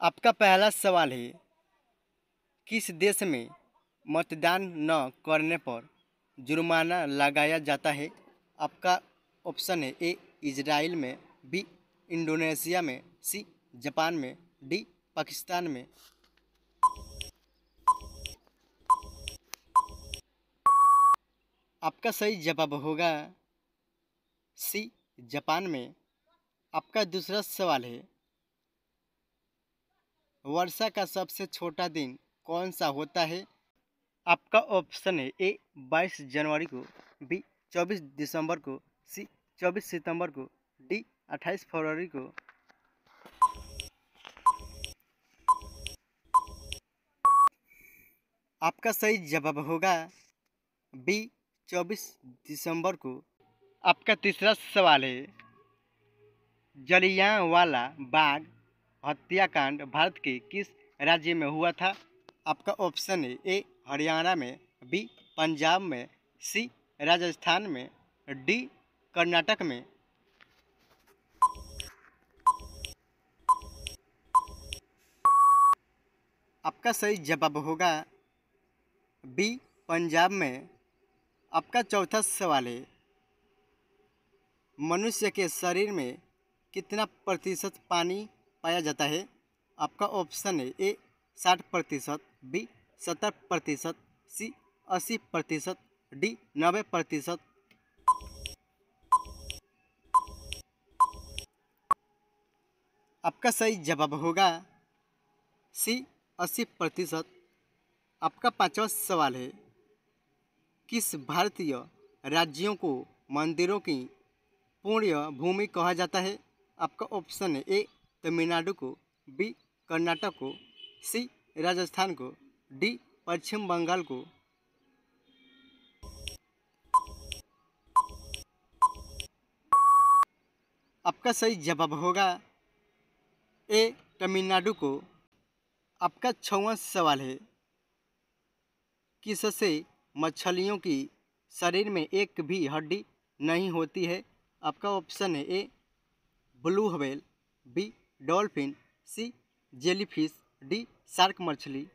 आपका पहला सवाल है, किस देश में मतदान न करने पर जुर्माना लगाया जाता है? आपका ऑप्शन है ए इजराइल में, बी इंडोनेशिया में, सी जापान में, डी पाकिस्तान में। आपका सही जवाब होगा सी जापान में। आपका दूसरा सवाल है, वर्षा का सबसे छोटा दिन कौन सा होता है? आपका ऑप्शन है ए 22 जनवरी को, बी 24 दिसंबर को, सी 24 सितंबर को, डी 28 फरवरी को। आपका सही जवाब होगा बी 24 दिसंबर को। आपका तीसरा सवाल है, जलियांवाला बाग हत्याकांड भारत के किस राज्य में हुआ था? आपका ऑप्शन है ए हरियाणा में, बी पंजाब में, सी राजस्थान में, डी कर्नाटक में। आपका सही जवाब होगा बी पंजाब में। आपका चौथा सवाल है, मनुष्य के शरीर में कितना प्रतिशत पानी पाया जाता है? आपका ऑप्शन है ए 60%, बी 70%, सी 80%, डी 90%। आपका सही जवाब होगा सी 80%। आपका पांचवा सवाल है, किस भारतीय राज्यों को मंदिरों की पुण्य भूमि कहा जाता है? आपका ऑप्शन है ए तमिलनाडु को, बी कर्नाटक को, सी राजस्थान को, डी पश्चिम बंगाल को। आपका सही जवाब होगा ए तमिलनाडु को। आपका छठवां सवाल है, किससे मछलियों की शरीर में एक भी हड्डी नहीं होती है? आपका ऑप्शन है A blue whale, B dolphin, C jellyfish, D shark मछली।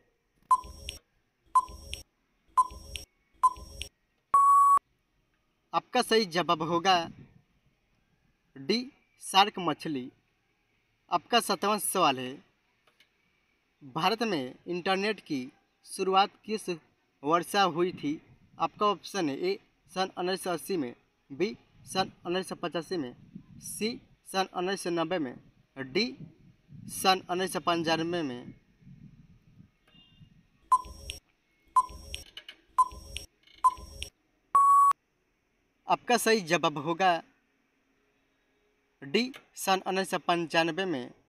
आपका सही जवाब होगा डी शार्क मछली। आपका सातवां सवाल है, भारत में इंटरनेट की शुरुआत किस वर्ष हुई थी? आपका ऑप्शन है ए सन 1980 में, बी सन 1985 में, सी सन 1990 में, डी सन 1995 में। आपका सही जवाब होगा डी सन 1995 में।